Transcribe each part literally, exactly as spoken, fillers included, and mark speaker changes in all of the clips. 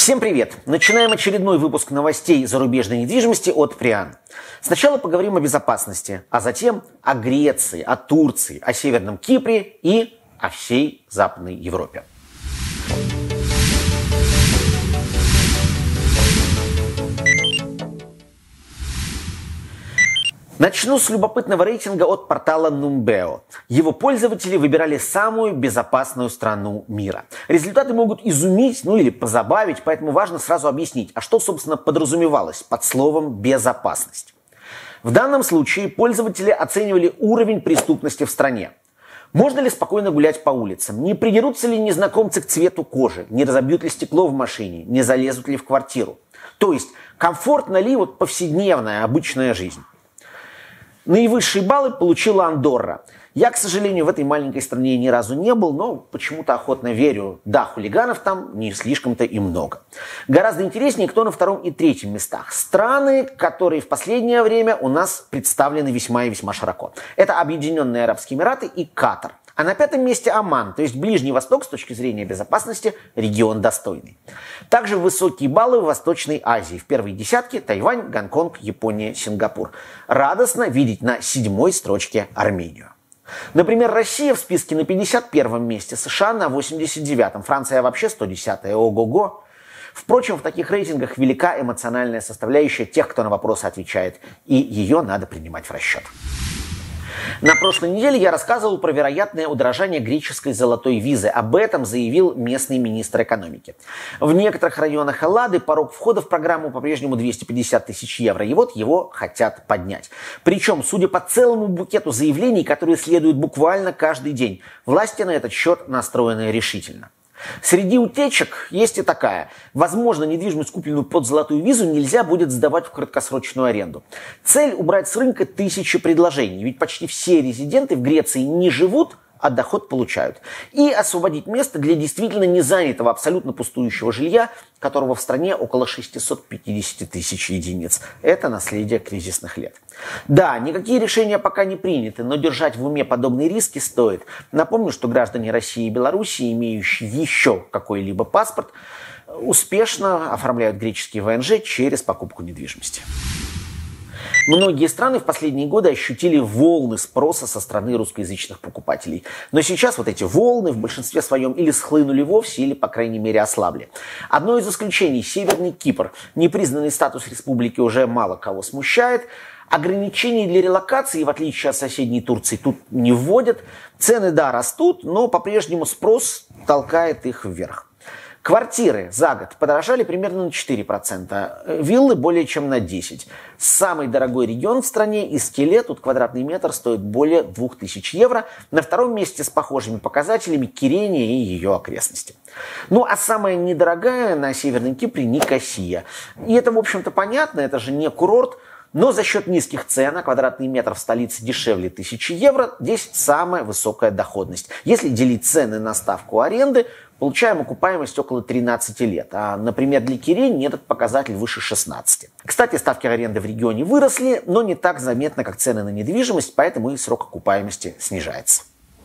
Speaker 1: Всем привет! Начинаем очередной выпуск новостей зарубежной недвижимости от Приан. Сначала поговорим о безопасности, а затем о Греции, о Турции, о Северном Кипре и о всей Западной Европе. Начну с любопытного рейтинга от портала Numbeo. Его пользователи выбирали самую безопасную страну мира. Результаты могут изумить, ну или позабавить, поэтому важно сразу объяснить, а что, собственно, подразумевалось под словом «безопасность». В данном случае пользователи оценивали уровень преступности в стране. Можно ли спокойно гулять по улицам? Не придерутся ли незнакомцы к цвету кожи? Не разобьют ли стекло в машине? Не залезут ли в квартиру? То есть, комфортна ли вот повседневная, обычная жизнь? Наивысшие баллы получила Андорра. Я, к сожалению, в этой маленькой стране ни разу не был, но почему-то охотно верю. Да, хулиганов там не слишком-то и много. Гораздо интереснее, кто на втором и третьем местах. Страны, которые в последнее время у нас представлены весьма и весьма широко. Это Объединенные Арабские Эмираты и Катар. А на пятом месте Оман, то есть Ближний Восток с точки зрения безопасности регион достойный. Также высокие баллы в Восточной Азии. В первой десятке Тайвань, Гонконг, Япония, Сингапур. Радостно видеть на седьмой строчке Армению. Например, Россия в списке на пятьдесят первом месте, США на восемьдесят девятом, Франция вообще сто десятая, ого-го. Впрочем, в таких рейтингах велика эмоциональная составляющая тех, кто на вопросы отвечает, и ее надо принимать в расчет. На прошлой неделе я рассказывал про вероятное удорожание греческой золотой визы. Об этом заявил местный министр экономики. В некоторых районах Эллады порог входа в программу по-прежнему двести пятьдесят тысяч евро. И вот его хотят поднять. Причем, судя по целому букету заявлений, которые следуют буквально каждый день, власти на этот счет настроены решительно. Среди утечек есть и такая. Возможно, недвижимость, купленную под золотую визу, нельзя будет сдавать в краткосрочную аренду. Цель – убрать с рынка тысячи предложений. Ведь почти все резиденты в Греции не живут, а доход получают. И освободить место для действительно незанятого, абсолютно пустующего жилья, которого в стране около шестьсот пятьдесят тысяч единиц. Это наследие кризисных лет. Да, никакие решения пока не приняты, но держать в уме подобные риски стоит. Напомню, что граждане России и Беларуси, имеющие еще какой-либо паспорт, успешно оформляют греческий вэ эн жэ через покупку недвижимости. Многие страны в последние годы ощутили волны спроса со стороны русскоязычных покупателей. Но сейчас вот эти волны в большинстве своем или схлынули вовсе, или, по крайней мере, ослабли. Одно из исключений – Северный Кипр. Непризнанный статус республики уже мало кого смущает. Ограничений для релокации, в отличие от соседней Турции, тут не вводят. Цены, да, растут, но по-прежнему спрос толкает их вверх. Квартиры за год подорожали примерно на четыре процента, виллы более чем на десять процентов. Самый дорогой регион в стране – Искеле, тут квадратный метр стоит более двух тысяч евро. На втором месте с похожими показателями Кирения и ее окрестности. Ну а самая недорогая на Северном Кипре – Никосия. И это, в общем-то, понятно, это же не курорт. Но за счет низких цен, а квадратный метр в столице дешевле тысячи евро, здесь самая высокая доходность. Если делить цены на ставку аренды, получаем окупаемость около тринадцати лет. А, например, для Кирени этот показатель выше шестнадцати. Кстати, ставки аренды в регионе выросли, но не так заметно, как цены на недвижимость, поэтому и срок окупаемости снижается.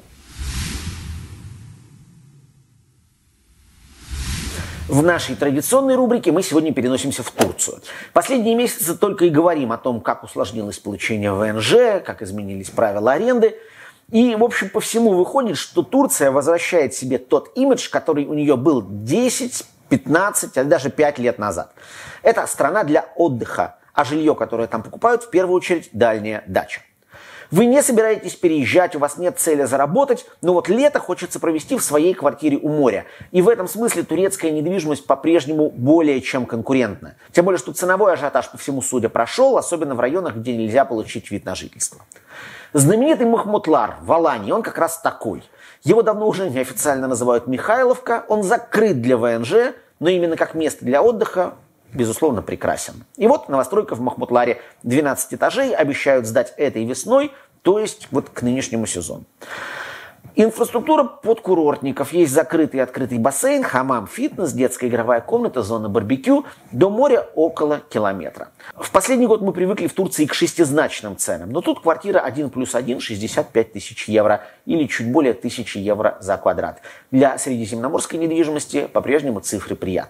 Speaker 1: В нашей традиционной рубрике мы сегодня переносимся в Турцию. Последние месяцы только и говорим о том, как усложнилось получение вэ эн жэ, как изменились правила аренды. И, в общем, по всему выходит, что Турция возвращает себе тот имидж, который у нее был десять, пятнадцать, а даже пять лет назад. Это страна для отдыха, а жилье, которое там покупают, в первую очередь дальняя дача. Вы не собираетесь переезжать, у вас нет цели заработать, но вот лето хочется провести в своей квартире у моря. И в этом смысле турецкая недвижимость по-прежнему более чем конкурентна. Тем более, что ценовой ажиотаж по всему суде прошел, особенно в районах, где нельзя получить вид на жительство. Знаменитый Махмутлар в Алании, он как раз такой. Его давно уже неофициально называют Михайловка, он закрыт для вэ эн жэ, но именно как место для отдыха безусловно, прекрасен. И вот новостройка в Махмутларе, двенадцать этажей, обещают сдать этой весной, то есть вот к нынешнему сезону. Инфраструктура под курортников. Есть закрытый и открытый бассейн, хамам, фитнес, детская игровая комната, зона барбекю. До моря около километра. В последний год мы привыкли в Турции к шестизначным ценам. Но тут квартира один плюс один шестьдесят пять тысяч евро или чуть более тысячи евро за квадрат. Для средиземноморской недвижимости по-прежнему цифры приятные.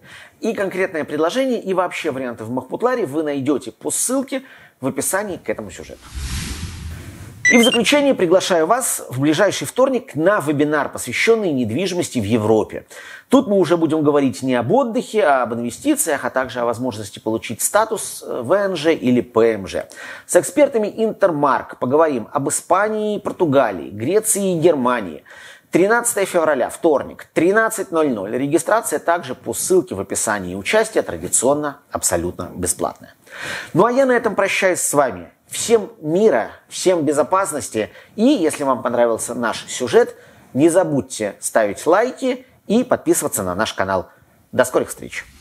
Speaker 1: И конкретное предложение, и вообще варианты в Махмутларе вы найдете по ссылке в описании к этому сюжету. И в заключение приглашаю вас в ближайший вторник на вебинар, посвященный недвижимости в Европе. Тут мы уже будем говорить не об отдыхе, а об инвестициях, а также о возможности получить статус вэ эн жэ или пэ эм жэ. С экспертами Интермарк поговорим об Испании, Португалии, Греции и Германии. тринадцатого февраля, вторник, тринадцать ноль ноль. Регистрация также по ссылке в описании. Участие традиционно абсолютно бесплатное. Ну а я на этом прощаюсь с вами. Всем мира, всем безопасности. И если вам понравился наш сюжет, не забудьте ставить лайки и подписываться на наш канал. До скорых встреч!